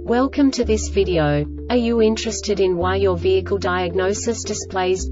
Welcome to this video. Are you interested in why your vehicle diagnosis displays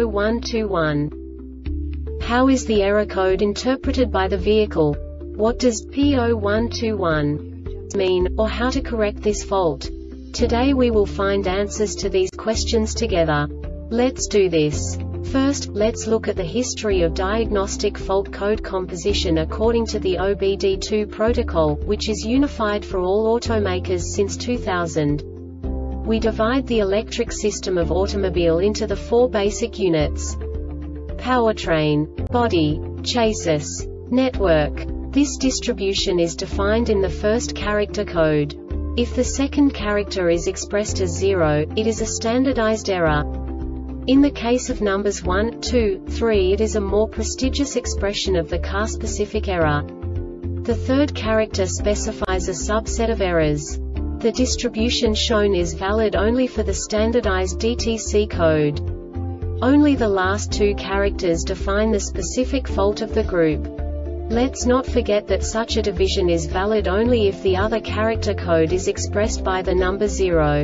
P0121? How is the error code interpreted by the vehicle? What does P0121 mean, or how to correct this fault? Today we will find answers to these questions together. Let's do this. First, let's look at the history of diagnostic fault code composition according to the OBD2 protocol, which is unified for all automakers since 2000. We divide the electric system of automobile into the four basic units: powertrain, body, chassis, network. This distribution is defined in the first character code. If the second character is expressed as 0, it is a standardized error. In the case of numbers 1, 2, 3, it is a more prestigious expression of the car-specific error. The third character specifies a subset of errors. The distribution shown is valid only for the standardized DTC code. Only the last two characters define the specific fault of the group. Let's not forget that such a division is valid only if the other character code is expressed by the number 0.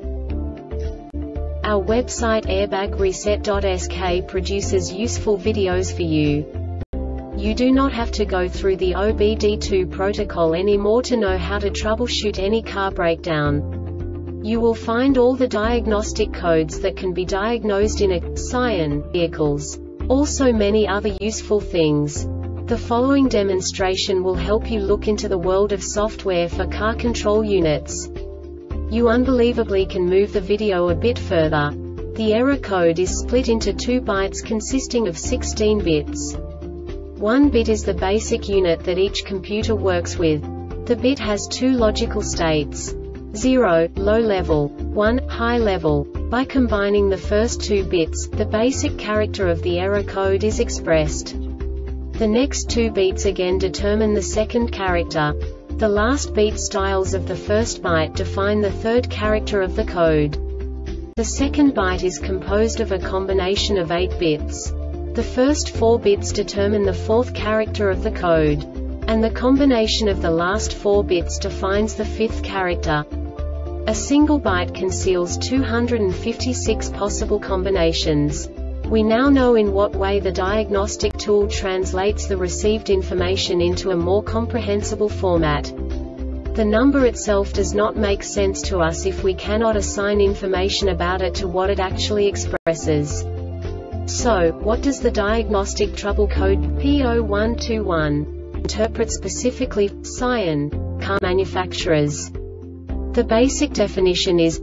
Our website airbagreset.sk produces useful videos for you. You do not have to go through the OBD2 protocol anymore to know how to troubleshoot any car breakdown. You will find all the diagnostic codes that can be diagnosed in a Scion vehicles. Also many other useful things. The following demonstration will help you look into the world of software for car control units. You unbelievably can move the video a bit further. The error code is split into 2 bytes consisting of 16 bits. 1 bit is the basic unit that each computer works with. The bit has 2 logical states: 0, low level, 1, high level. By combining the first 2 bits, the basic character of the error code is expressed. The next 2 beats again determine the second character. The last beat styles of the first byte define the third character of the code. The second byte is composed of a combination of 8 bits. The first 4 bits determine the fourth character of the code. And the combination of the last 4 bits defines the fifth character. A single byte conceals 256 possible combinations. We now know in what way the diagnostic tool translates the received information into a more comprehensible format. The number itself does not make sense to us if we cannot assign information about it to what it actually expresses. So, what does the diagnostic trouble code P0121 interpret specifically for Scion car manufacturers? The basic definition is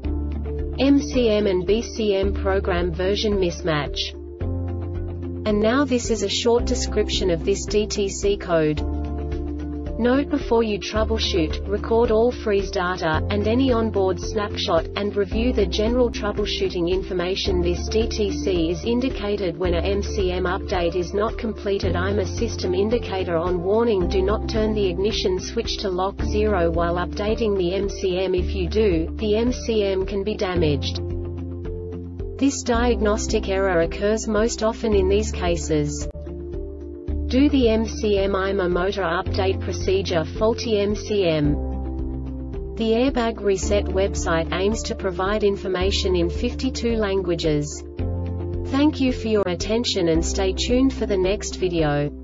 MCM and BCM program version mismatch. And now this is a short description of this DTC code. Note: before you troubleshoot, record all freeze data, and any onboard snapshot, and review the general troubleshooting information. This DTC is indicated when a MCM update is not completed. I'm a system indicator on. Warning: do not turn the ignition switch to lock 0 while updating the MCM. If you do, the MCM can be damaged. This diagnostic error occurs most often in these cases: do the MCM IMA motor update procedure, faulty MCM. The Airbag Reset website aims to provide information in 52 languages. Thank you for your attention and stay tuned for the next video.